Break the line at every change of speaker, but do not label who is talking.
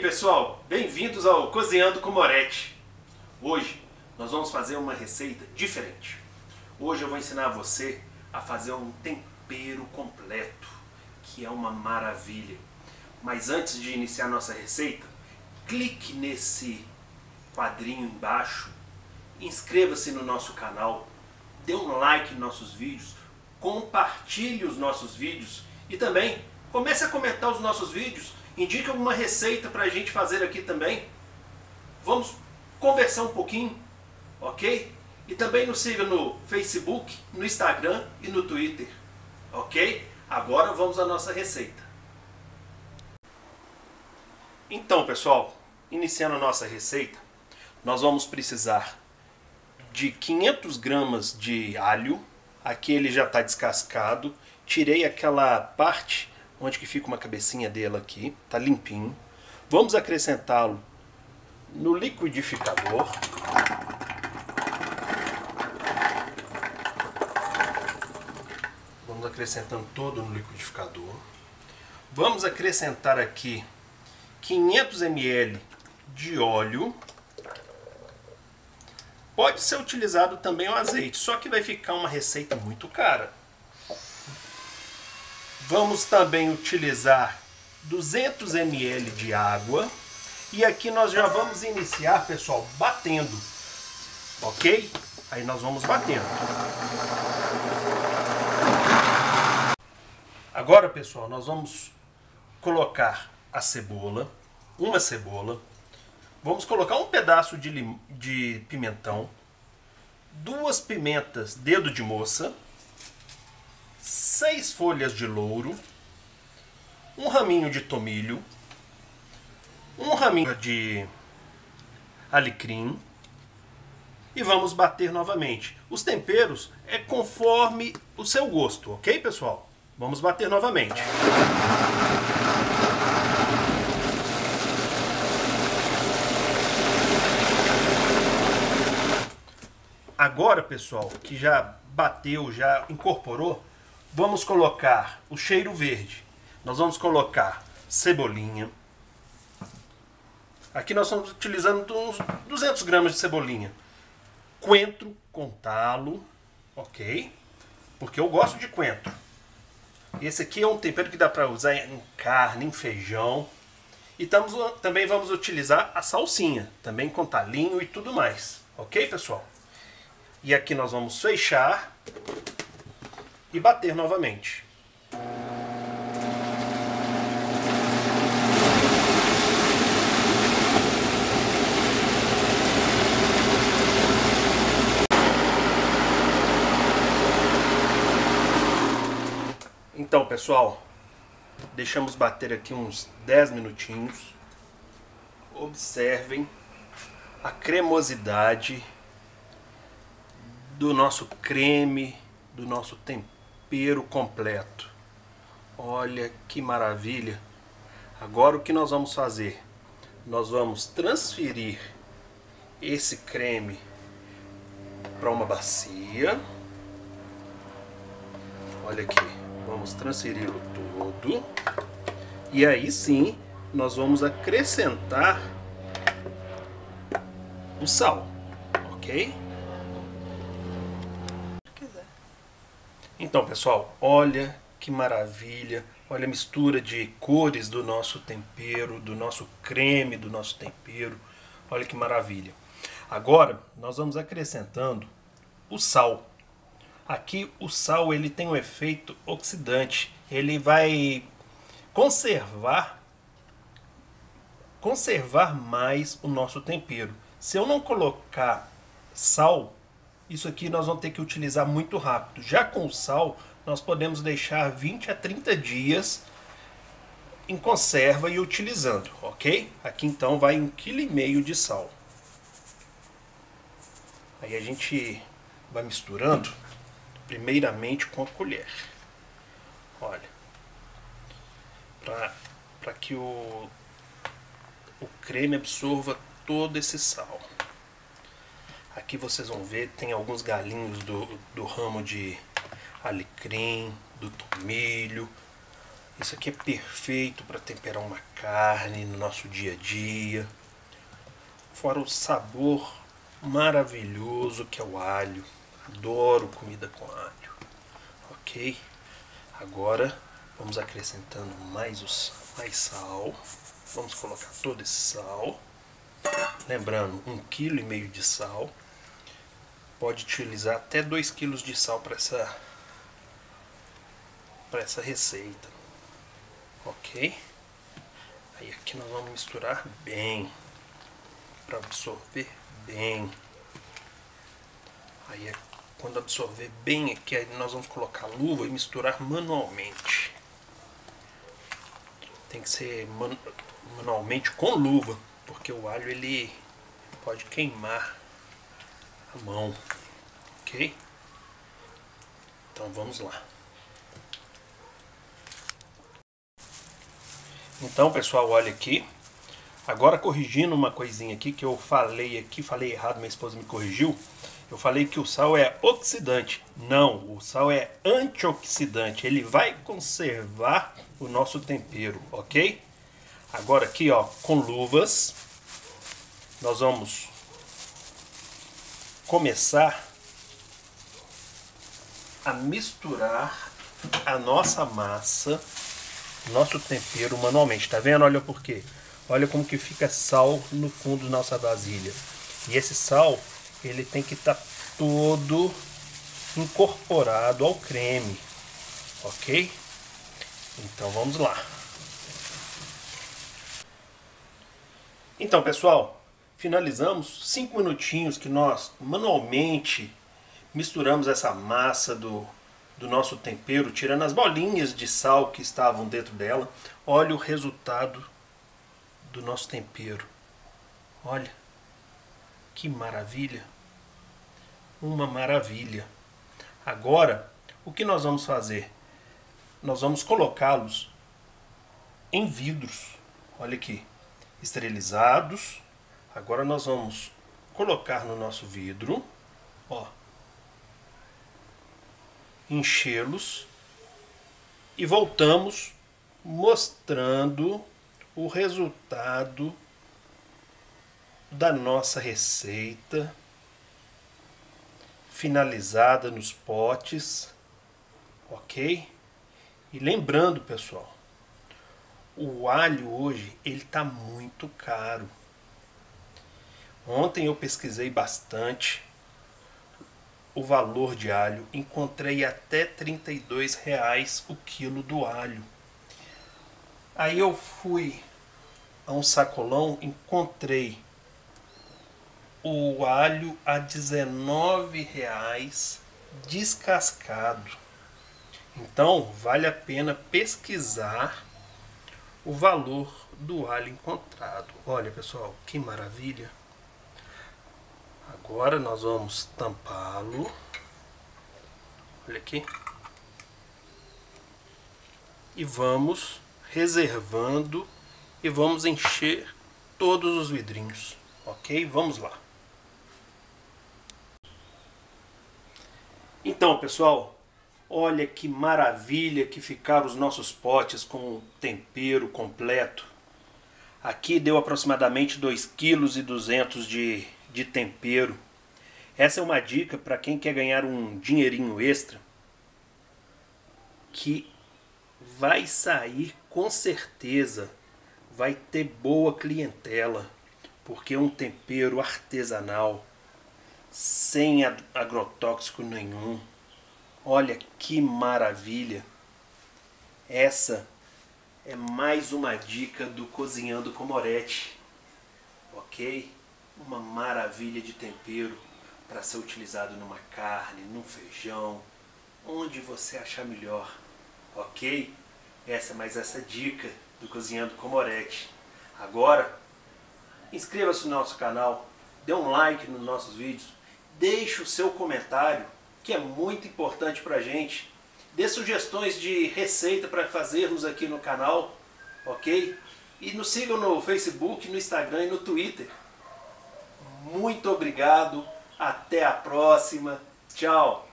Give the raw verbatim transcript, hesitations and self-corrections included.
pessoal, bem-vindos ao Cozinhando com Moretti. Hoje nós vamos fazer uma receita diferente. Hoje eu vou ensinar você a fazer um tempero completo, que é uma maravilha. Mas antes de iniciar nossa receita, clique nesse quadrinho embaixo, inscreva-se no nosso canal, dê um like nos nossos vídeos, compartilhe os nossos vídeos e também comece a comentar os nossos vídeos. Indique alguma receita para a gente fazer aqui também. Vamos conversar um pouquinho, ok? E também nos siga no Facebook, no Instagram e no Twitter, ok? Agora vamos à nossa receita. Então, pessoal, iniciando a nossa receita, nós vamos precisar de quinhentas gramas de alho. Aqui ele já está descascado. Tirei aquela parte onde que fica uma cabecinha dele aqui, tá limpinho. Vamos acrescentá-lo no liquidificador. Vamos acrescentando todo no liquidificador. Vamos acrescentar aqui quinhentos mililitros de óleo. Pode ser utilizado também o azeite, só que vai ficar uma receita muito cara. Vamos também utilizar duzentos mililitros de água. E aqui nós já vamos iniciar, pessoal, batendo. Ok? Aí nós vamos batendo. Agora, pessoal, nós vamos colocar a cebola. Uma cebola. Vamos colocar um pedaço de, lim... de pimentão. Duas pimentas dedo de moça. Seis folhas de louro, um raminho de tomilho, um raminho de alecrim e vamos bater novamente. Os temperos é conforme o seu gosto, ok, pessoal? Vamos bater novamente. Agora, pessoal, que já bateu, já incorporou, vamos colocar o cheiro verde. Nós vamos colocar cebolinha. Aqui nós estamos utilizando uns duzentas gramas de cebolinha. Coentro com talo, ok? Porque eu gosto de coentro. Esse aqui é um tempero que dá para usar em carne, em feijão. E estamos, também vamos utilizar a salsinha, também com talinho e tudo mais. Ok, pessoal? E aqui nós vamos fechar e bater novamente. Então, pessoal, deixamos bater aqui uns dez minutinhos. Observem a cremosidade do nosso creme, do nosso tempero completo. Olha que maravilha. Agora o que nós vamos fazer? Nós vamos transferir esse creme para uma bacia. Olha aqui, vamos transferi-lo todo. E aí sim, nós vamos acrescentar o sal, ok? Então, pessoal, olha que maravilha, olha a mistura de cores do nosso tempero, do nosso creme, do nosso tempero, olha que maravilha. Agora, nós vamos acrescentando o sal. Aqui o sal ele tem um efeito oxidante, ele vai conservar, conservar mais o nosso tempero. Se eu não colocar sal, isso aqui nós vamos ter que utilizar muito rápido. Já com o sal, nós podemos deixar vinte a trinta dias em conserva e utilizando, ok? Aqui então vai um quilo e meio de sal. Aí a gente vai misturando, primeiramente com a colher. Olha, para que o, o creme absorva todo esse sal. Aqui vocês vão ver, tem alguns galinhos do, do ramo de alecrim, do tomilho. Isso aqui é perfeito para temperar uma carne no nosso dia a dia. Fora o sabor maravilhoso que é o alho. Adoro comida com alho. Ok? Agora vamos acrescentando mais, os, mais sal. Vamos colocar todo esse sal. Lembrando, um quilo e meio de sal. Pode utilizar até dois quilos de sal para essa, para essa receita. Ok? Aí aqui nós vamos misturar bem, para absorver bem. Aí quando absorver bem aqui, aí nós vamos colocar a luva e misturar manualmente. Tem que ser man, manualmente com luva, porque o alho ele pode queimar a mão. Ok? Então vamos lá. Então, pessoal, olha aqui. Agora corrigindo uma coisinha aqui que eu falei aqui, falei errado, minha esposa me corrigiu. Eu falei que o sal é oxidante. Não, o sal é antioxidante. Ele vai conservar o nosso tempero, ok? Agora aqui, ó, com luvas, nós vamos começar a misturar a nossa massa, nosso tempero manualmente. Tá vendo? Olha por quê. Olha como que fica sal no fundo da nossa vasilha. E esse sal, ele tem que estar tá todo incorporado ao creme. Ok? Então vamos lá. Então, pessoal, finalizamos cinco minutinhos que nós manualmente misturamos essa massa do, do nosso tempero, tirando as bolinhas de sal que estavam dentro dela. Olha o resultado do nosso tempero. Olha que maravilha. Uma maravilha. Agora, o que nós vamos fazer? Nós vamos colocá-los em vidros. Olha aqui, esterilizados. Agora nós vamos colocar no nosso vidro, ó, enchê-los e voltamos mostrando o resultado da nossa receita finalizada nos potes, ok? E lembrando, pessoal, o alho hoje ele tá muito caro. Ontem eu pesquisei bastante o valor de alho, encontrei até trinta e dois reais o quilo do alho. Aí eu fui a um sacolão, encontrei o alho a dezenove reais descascado. Então vale a pena pesquisar o valor do alho encontrado. Olha, pessoal, que maravilha. Agora nós vamos tampá-lo. Olha aqui. E vamos reservando e vamos encher todos os vidrinhos. Ok? Vamos lá. Então, pessoal, olha que maravilha que ficaram os nossos potes com o tempero completo. Aqui deu aproximadamente dois vírgula duzentos quilos de, de tempero. Essa é uma dica para quem quer ganhar um dinheirinho extra, que vai sair com certeza, vai ter boa clientela, porque é um tempero artesanal, sem agrotóxico nenhum. Olha que maravilha! Essa é mais uma dica do Cozinhando com Moretti, ok? Uma maravilha de tempero para ser utilizado numa carne, num feijão, onde você achar melhor, ok? Essa é mais essa dica do Cozinhando com Moretti. Agora, inscreva-se no nosso canal, dê um like nos nossos vídeos, deixe o seu comentário, que é muito importante para a gente. Dê sugestões de receita para fazermos aqui no canal, ok? E nos sigam no Facebook, no Instagram e no Twitter. Muito obrigado, até a próxima, tchau!